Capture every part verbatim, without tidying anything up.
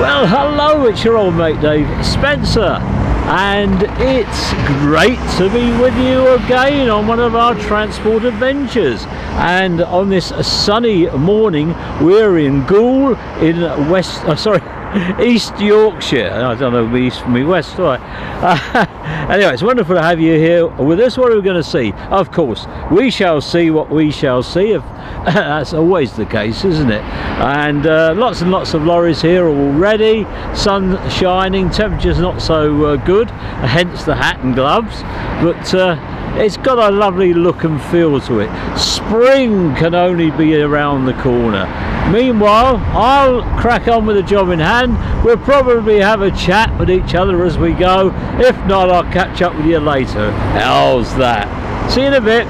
Well, hello, it's your old mate Dave Spencer, and it's great to be with you again on one of our transport adventures. And on this sunny morning, we're in GOOLE in West, oh, sorry, East Yorkshire. I don't know me east from me west, do I? Uh, anyway, it's wonderful to have you here with us. What are we going to see? Of course, we shall see what we shall see. If that's always the case, isn't it? And uh, lots and lots of lorries here already. Sun shining, temperature's not so uh, good, hence the hat and gloves. But uh, it's got a lovely look and feel to it. Spring can only be around the corner. Meanwhile, I'll crack on with the job in hand. We'll probably have a chat with each other as we go. If not, I'll catch up with you later. How's that? See you in a bit.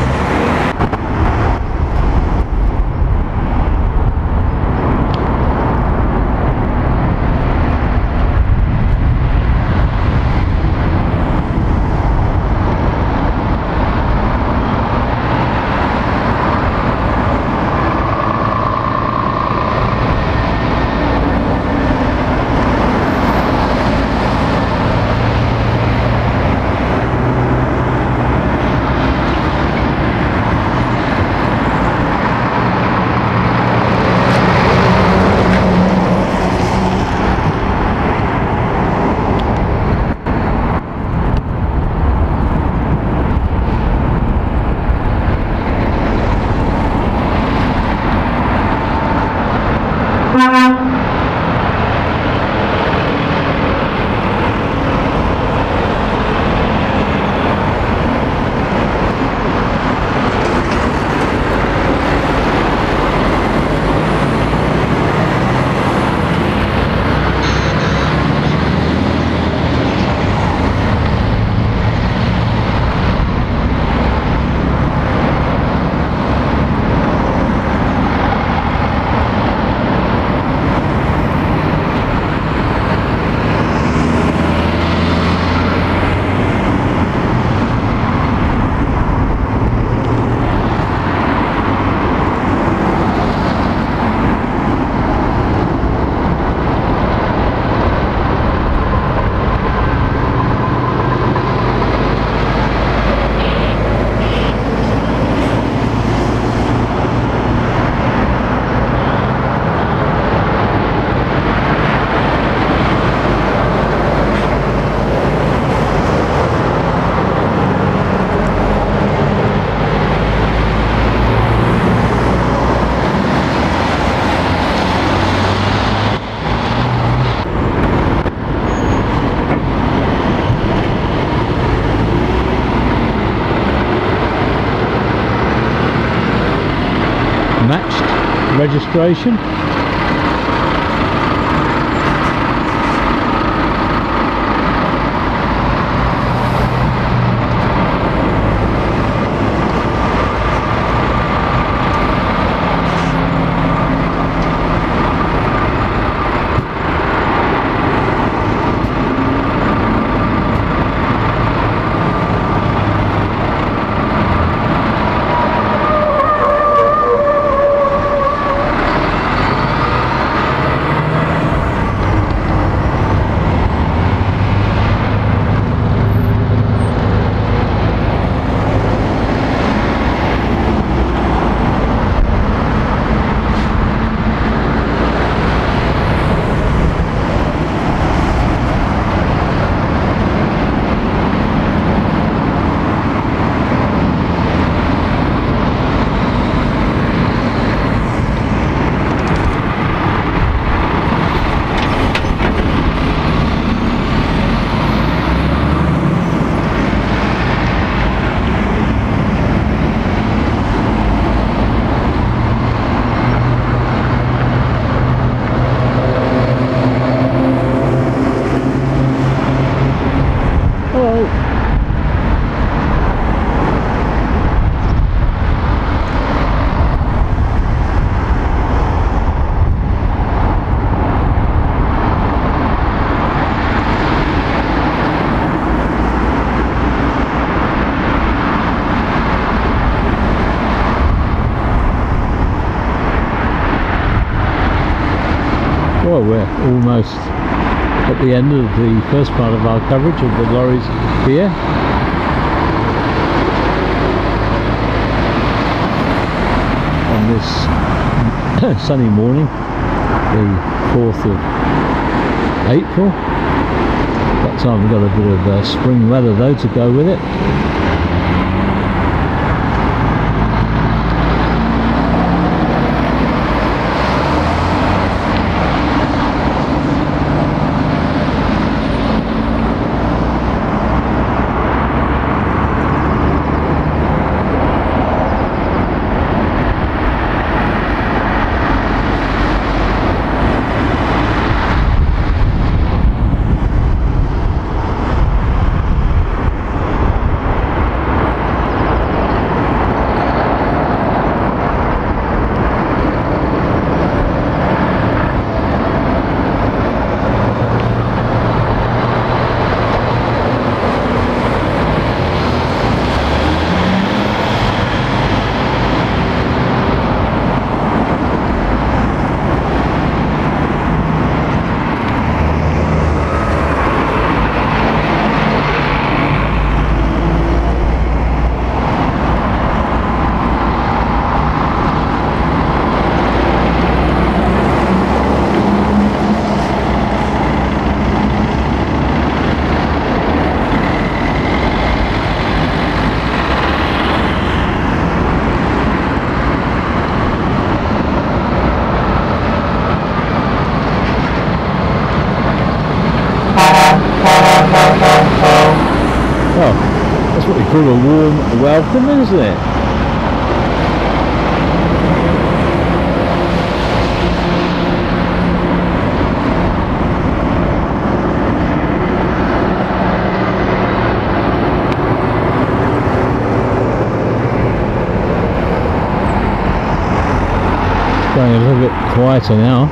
Matched registration. well, we're almost at the end of the first part of our coverage of the lorries here. On this sunny morning, the fourth of April. That time we've got a bit of uh, spring weather though to go with it. That's what we call a warm welcome, isn't it? It's going a little bit quieter now,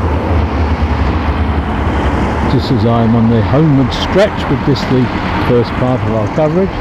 just as I am on the homeward stretch with this the first part of our coverage.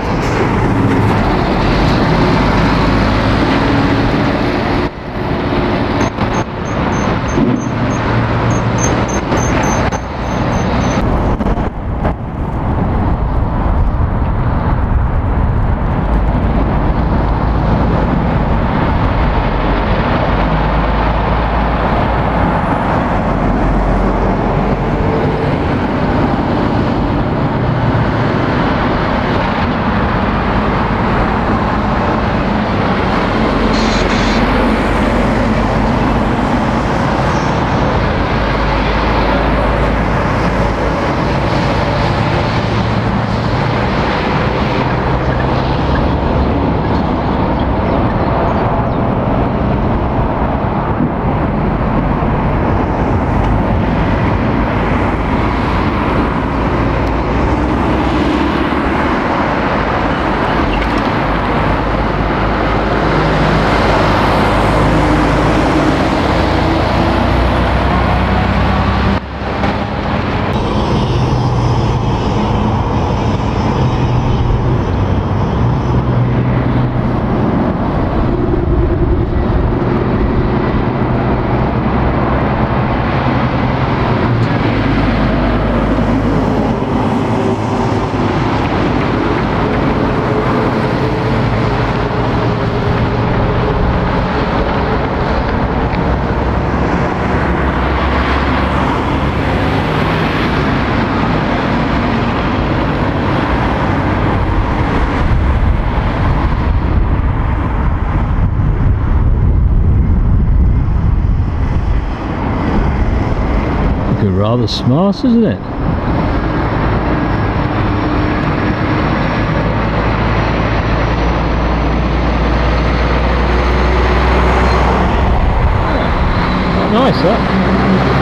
Rather smart, isn't it? Nice, that.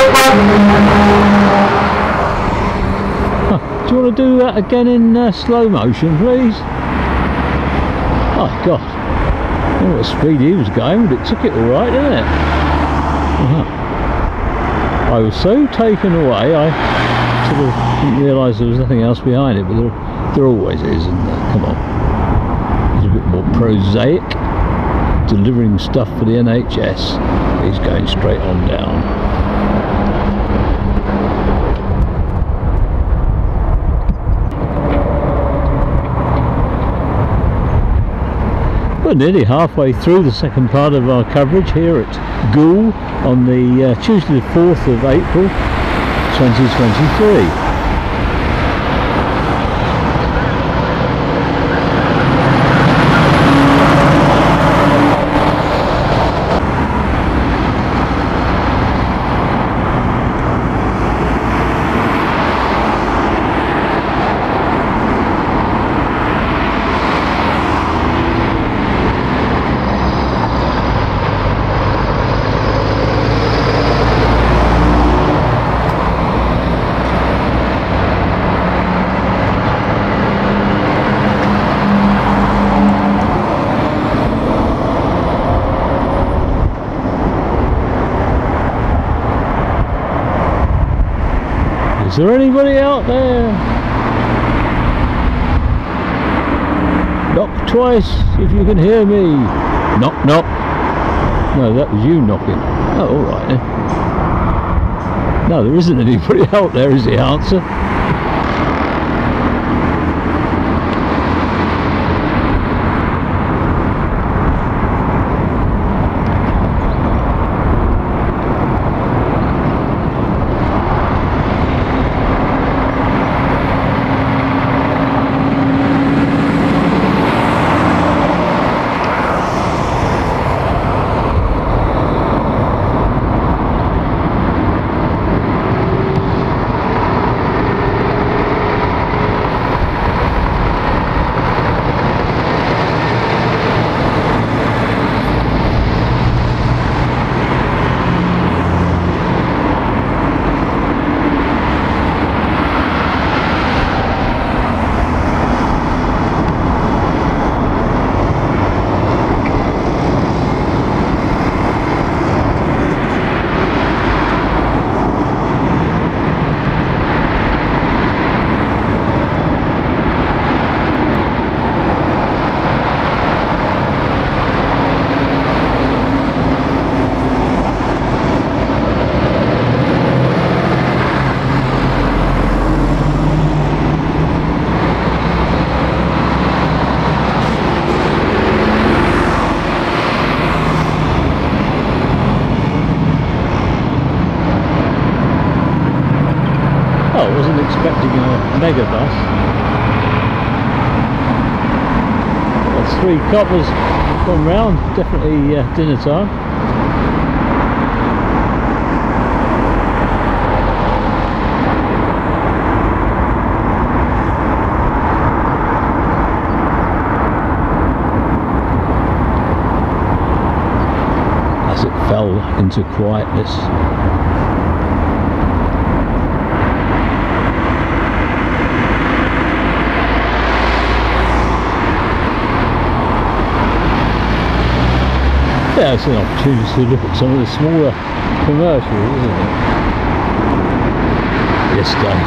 Huh. Do you want to do that again in uh, slow motion, please? Oh God, I don't know what speed he was going, but it took it all right, didn't it? Uh-huh. I was so taken away, I sort of didn't realise there was nothing else behind it, but there, there always is, isn't there? Come on. It's a bit more prosaic. Delivering stuff for the N H S. He's going straight on down. We're nearly halfway through the second part of our coverage here at GOOLE on the uh, Tuesday the fourth of April twenty twenty-three. Is there anybody out there? Knock twice if you can hear me. Knock, knock. No, that was you knocking. Oh, all right then. No, there isn't anybody out there, is the answer. I wasn't expecting a mega bus. That's three coppers gone round, definitely uh, dinner time. As it fell into quietness. Yeah, it's an opportunity to look at some of the smaller commercials, isn't it? Yes, Dave.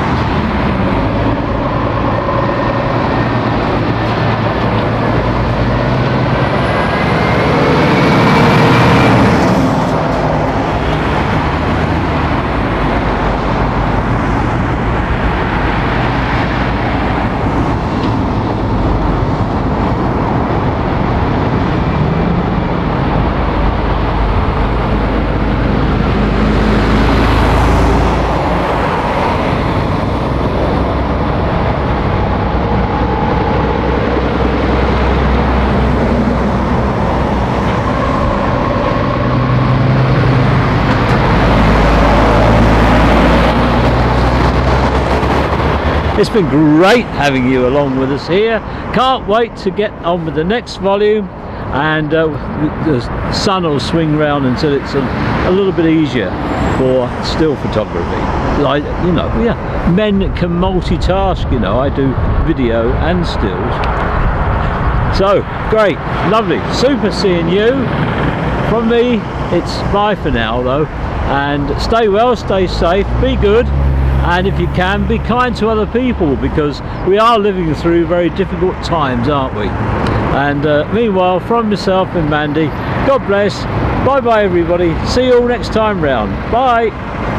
It's been great having you along with us here. Can't wait to get on with the next volume, and uh, the sun will swing round until it's a, a little bit easier for still photography. Like, you know, yeah, men can multitask, you know, I do video and stills. So great, lovely, super seeing you. From me, it's bye for now though, and stay well, stay safe, be good, and if you can, be kind to other people, because we are living through very difficult times, aren't we? And uh, meanwhile, from myself and Mandy, God bless, bye bye everybody, see you all next time round, bye.